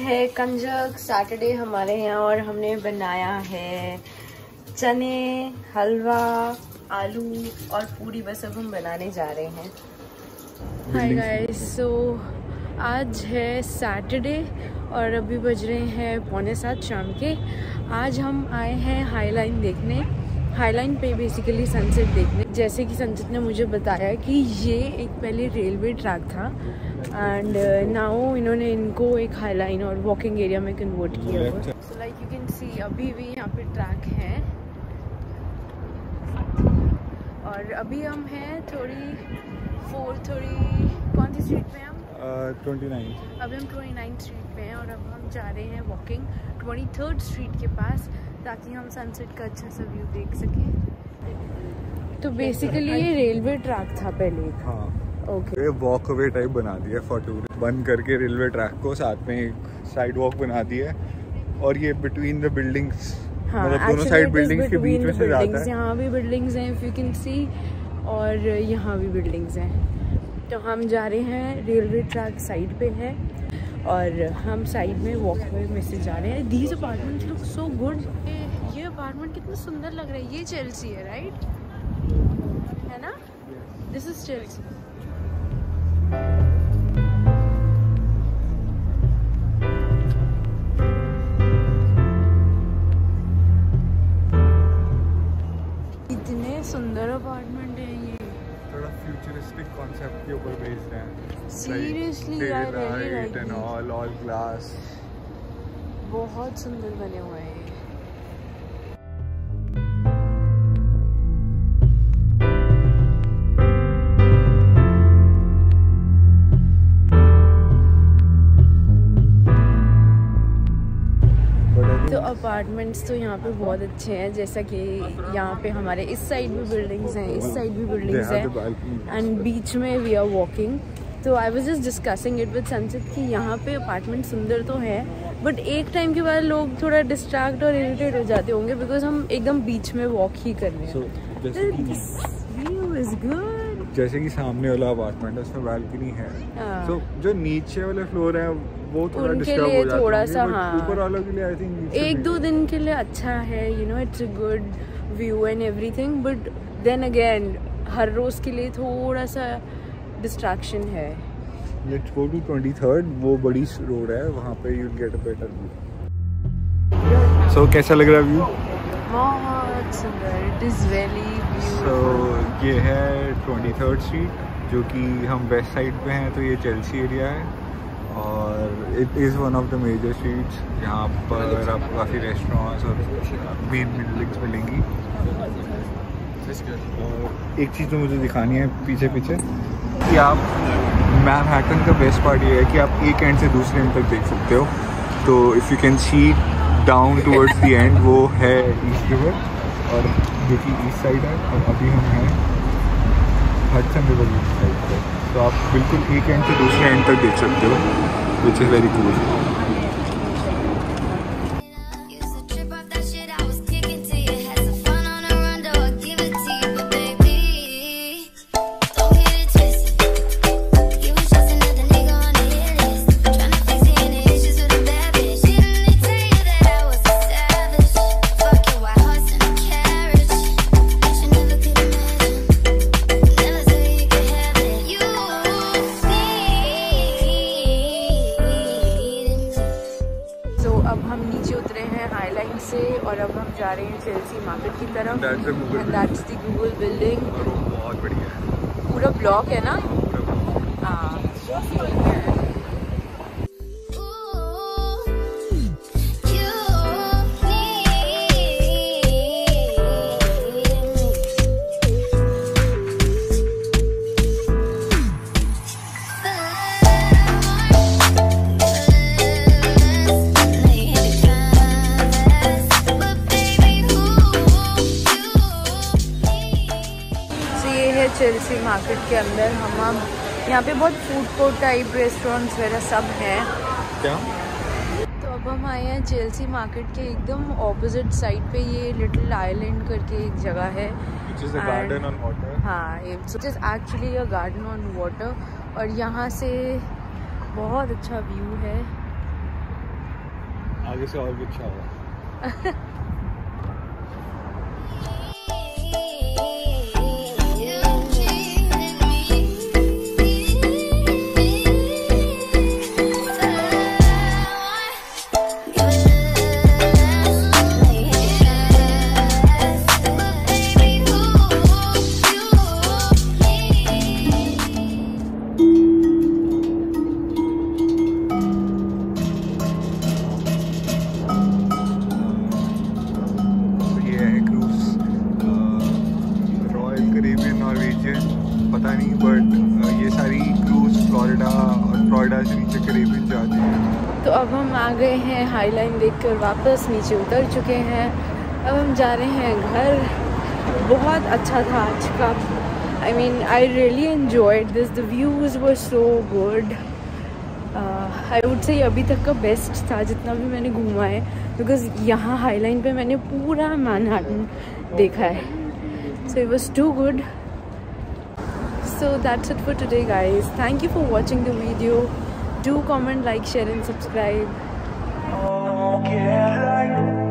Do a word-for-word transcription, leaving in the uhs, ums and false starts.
है कंजक सैटरडे हमारे यहाँ और हमने बनाया है चने, हलवा, आलू और पूरी। बस अब हम बनाने जा रहे हैं। हाय गाइस, सो आज है सैटरडे और अभी बज रहे हैं पौने सात शाम के। आज हम आए हैं हाई लाइन देखने। हाई लाइन पे बेसिकली सनसेट देखने। जैसे कि संचित ने मुझे बताया कि ये एक पहले रेलवे ट्रैक था एंड नाउ इन्होंने इनको एक हाई लाइन और वॉकिंग एरिया में कन्वर्ट किया हुआ। So like you can see अभी भी यहाँ पे ट्रैक है और अभी हम हैं थोड़ी फोर थोड़ी कौन सी स्ट्रीट पे हम ट्वेंटी नाइन अभी हम ट्वेंटी नाइन स्ट्रीट पे हैं और अब हम जा रहे हैं वॉकिंग ट्वेंटी थर्ड स्ट्रीट के पास ताकि हम सनसेट का अच्छा सा व्यू देख सकें। तो बेसिकली ये रेलवे ट्रैक था पहले। हाँ ओके। ये वॉक अवे टाइप बना दिया फॉर टूरिस्ट, बंद करके रेलवे ट्रैक को, साथ में एक साइड वॉक बना दिया और ये बिटवीन द बिल्डिंग्स, हाँ, मतलब दोनों साइड बिल्डिंग्स के बीच में से जाता है। यहाँ भी बिल्डिंग्स हैं इफ यू कैन सी और यहाँ भी बिल्डिंग्स हैं। तो हम जा रहे हैं रेलवे ट्रैक साइड पे है और हम साइड में वॉकवे में से जा रहे हैं। These apartments look so good. ये अपार्टमेंट कितना सुंदर लग रहा है। ये चेल्सी है राइट, है ना? This is Chelsea. इतने सुंदर अपार्टमेंट है ये। थोड़ा फ्यूचरिस्टिक कॉन्सेप्ट के ऊपर बेस्ड है। सीरियसली यार, very like and all all glass. बहुत सुंदर बने हुए हैं। तो अपार्टमेंट्स तो यहाँ पे बहुत अच्छे हैं, जैसा कि यहाँ पे हमारे इस साइड भी बिल्डिंग्स हैं, इस साइड भी बिल्डिंग्स हैं एंड बीच में वी आर वॉकिंग। तो I was just discussing it with Sanchit कि यहाँ पे अपार्टमेंट सुंदर तो है बट एक टाइम के बाद लोग थोड़ा डिस्ट्रैक्ट और इरिटेट हो जाते होंगे बिकॉज हम एकदम बीच में वॉक ही कर रहे हैं। View is good. जैसे कि सामने वाला अपार्टमेंट है उसमें बालकनी है, तो so, जो नीचे वाले फ्लोर है वो थोड़ा डिस्टर्ब हो जाता है थोड़ा सा। हाँ, ऊपर वालों के लिए आई थिंक एक दो दिन के लिए अच्छा है, you know it's a good view and everything, but then again हर रोज के लिए थोड़ा सा डिस्ट्रैक्शन है। Let's go to twenty third, वो बड़ी रोड है, वहाँ पे you get a better view. So कैसा लग रहा है व्यू? बहुत सुंदर, it is very beautiful. So ये है ट्वेंटी थर्ड स्ट्रीट जो कि हम वेस्ट साइड पे हैं, तो ये चेल्सी एरिया है और it is one of the major streets. यहाँ पर आपको काफ़ी रेस्टोरेंट्स और मेन बिल्डिंग्स मिलेंगी। और एक चीज़ जो मुझे दिखानी है पीछे पीछे कि आप मैनहट्टन का बेस्ट पार्ट ये है कि आप एक एंड से दूसरे एंड तक देख सकते हो। तो if you can see down towards the end, वो है ईस्ट रिवर और जो कि ईस्ट साइड है और अभी हम हैं हडसन रिवर ईस्ट साइड पर। तो आप बिल्कुल एक एंड से दूसरे एंड तक देख सकते हो, विच इज़ वेरी कूल। और अब हम जा रहे हैं चेल्सी मार्केट की तरफ। That's the Google and that's the Google building। बहुत बढ़िया है, पूरा ब्लॉक है ना। हाँ चेल्सी मार्केट के अंदर हम अब यहाँ पे बहुत फूड कोर्ट टाइप रेस्टोरेंट्स वगैरह सब हैं। क्या? तो अब हम आए हैं चेल्सी मार्केट के एकदम ऑपोजिट साइड पे। ये लिटिल आइलैंड करके एक जगह है, which is a garden on water। हाँ, it's actually a garden on water और यहाँ से बहुत अच्छा व्यू है। आगे से और भी अच्छा होगा। पता नहीं, बट ये सारी क्रूज फ्लोरिडा और फ्लोरिडा से नीचे कैरेबियन जाती हैं। तो अब हम आ गए हैं, हाई लाइन देखकर वापस नीचे उतर चुके हैं। अब हम जा रहे हैं घर। बहुत अच्छा था आज का। I mean I really enjoyed this, the views were so good. I would say अभी तक का बेस्ट था जितना भी मैंने घूमा है, बिकॉज यहाँ हाई लाइन पे मैंने पूरा मैनहट्टन देखा है। So it was too good. So that's it for today, guys. Thank you for watching the video. Do comment, like, share and subscribe.